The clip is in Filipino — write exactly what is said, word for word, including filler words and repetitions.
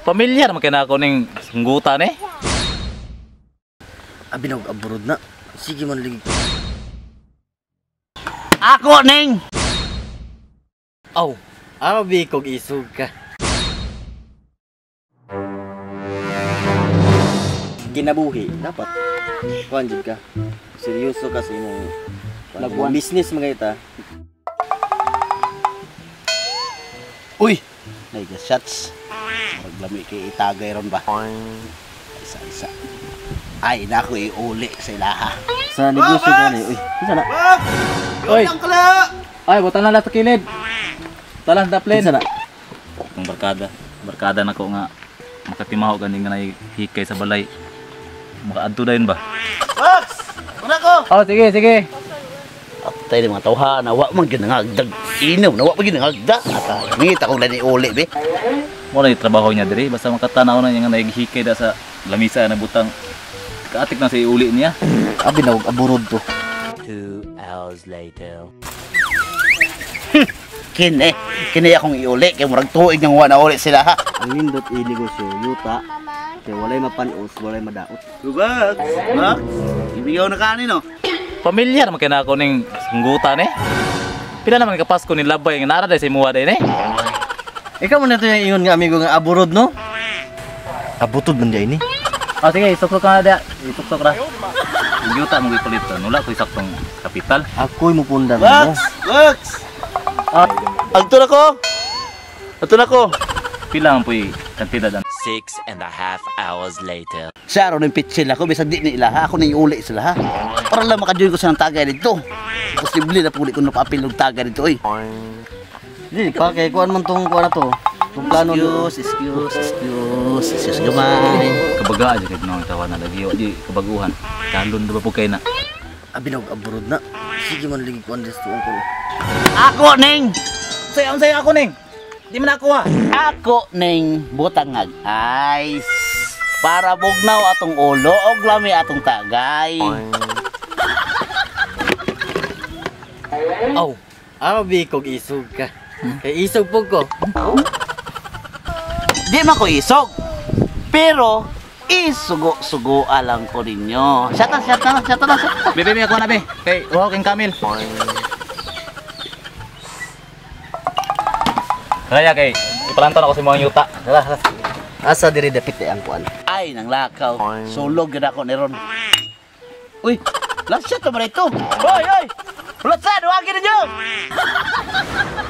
Pamilyar man kay na ako ning sunggutan eh. Abi na abroad na. Sige man ligi. Ako ning. Aw, abi kog isog ka. Ginabuhi dapat kuan jud ka. Seryoso ka sa imong nagbuang business mga ita. Uy, naiga shots. Maglami kay itagay ron ba? Isa-isa. Ay, nako iuli sa ilaha. Sa negosyo ka ni. Uy, isa na. Oy. Ay, butan na lang sa kilid. Talan daplin. Isa na. Kung barkada, barkada na ko nga makatimaho ganing nga hikay sa balay. Makaadto dayon ba? Box! Una ko! Oh, sige, sige. Atay ni mga tawhana, wa man ginangagdag. Inaw na wa man ginangagdag. Ata, ngita kong lani uli, be. Mo na trabaho niya diri basta makatanaw na niya nga naghikay da sa lamisa na butang kaatik na sa iuli niya. Abi na abroad to. Two hours later. Kini, kini akong iuli. Kaya murag tuig ng wa na uli sila, ha? Ang nindot i negosyo yuta. Kay walay mapanos, walay madaot. Lugag! Ha? Ibigaw na kanin, no? Pamilyar man kay na ako ning sunggutan eh. Pila naman ka Pasko ni Labay nga nara day sa imuha day eh. Ikaw man ito yung ingon nga amigo nga abroad no? Abutod man diya ini. Oh sige, isuksok ka na dia. Isuksok ra. Yung yuta mo gipalit nula ko isaktong kapital. Ako'y mupundan mo. Box! Box! Ah, Agto na ko! Agto na ko! pila man po'y kantidad ang Six and a half hours later. Siya ron yung pitchil ako, bisag di nila ha, ako na yung uli sila ha. Para lang makajoin ko sa ng tagay dito. Posible na puli ko napapil ng tagay dito eh. Di pa kay kuan man tong kuan na to. Tong plano do. Excuse, excuse, excuse, excuse gamay. kabagaan jud nang tawa na lagi di kabaguhan. Kalon do ba po kay na. Abi na abroad na. Sige man ligi kuan dito ko. Ako ning! Sayo sayo ako ning. Di man ako ha. Ako ning butangag ice. Para bugnaw atong ulo og lami atong tagay. Aw, abi kog isog ka. Kay isog pug ko. Di man ko isog. Pero isugo-sugo alang ko ninyo. Siyata, siyata na, siyata na, siyata. Bebe mi ako na be. Kay walking Camel. Kaya kay ipalanton ako sa mga yuta. Dala. Asa diri dapit ang kuan. Ay, nang lakaw. Sulog gid ako ni ron. Uy, lasya to ba ito? Hoy, hoy! Lasya, duwagin ninyo!